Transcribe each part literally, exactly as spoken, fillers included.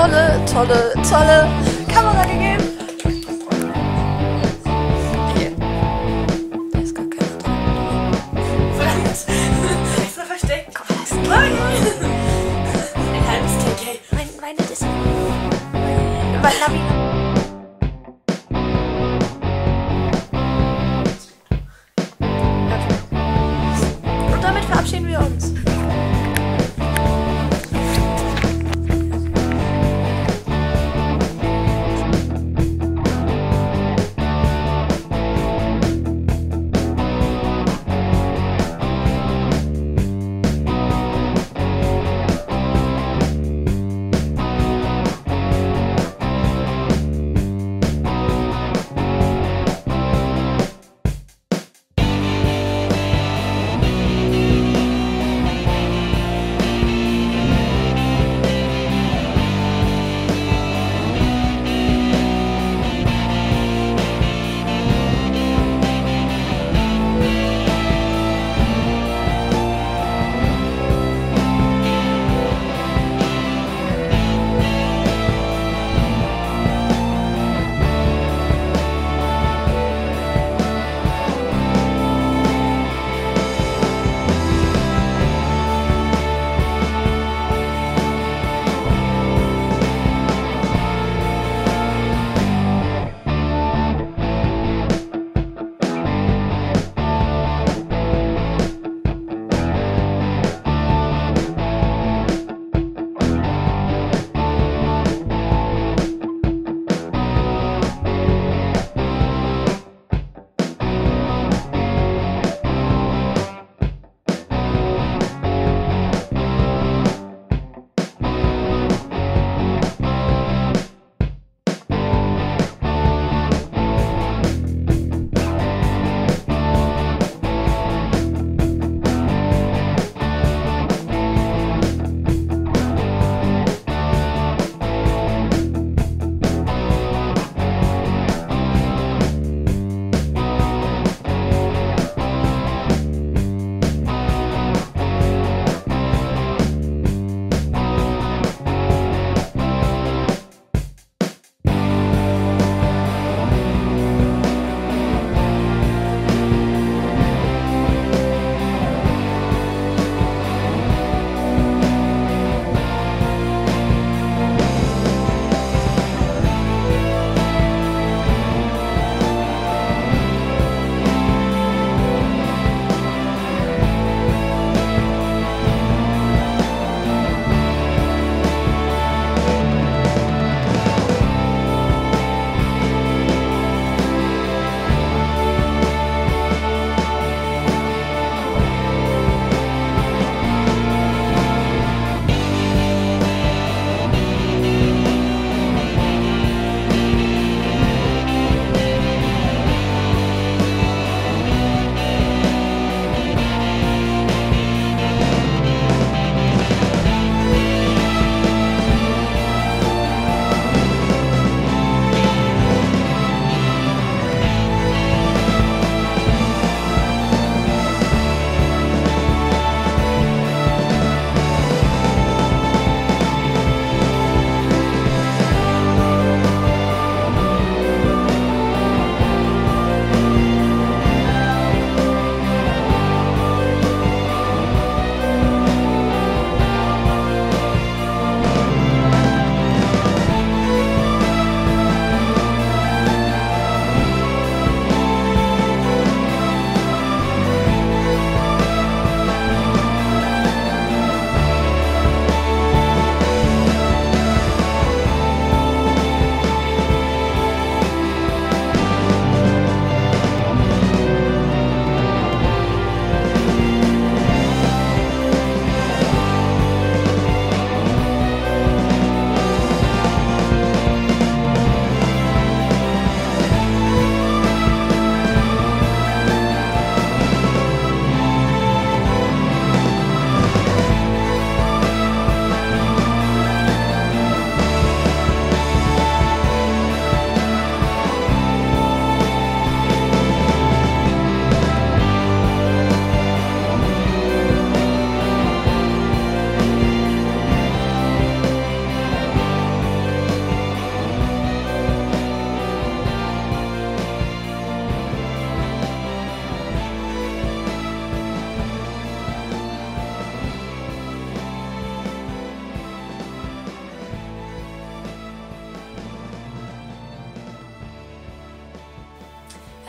tolle, tolle, tolle Kamera gegeben. Hier. Da ist gar keiner drin. Was? Extra versteckt. Komm, was? Ein halbes K K. Mein, meine das. Mein Navi. Und damit verabschieden wir uns.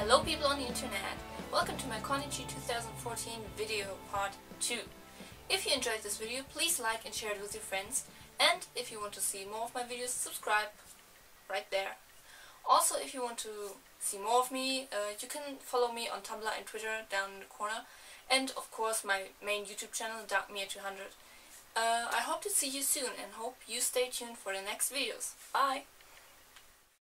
Hello people on the internet, welcome to my Connichi twenty fourteen video part two. If you enjoyed this video, please like and share it with your friends, and if you want to see more of my videos, subscribe right there. Also, if you want to see more of me, uh, you can follow me on Tumblr and Twitter down in the corner, and of course my main YouTube channel, dark mia two hundred. Uh, I hope to see you soon and hope you stay tuned for the next videos. Bye!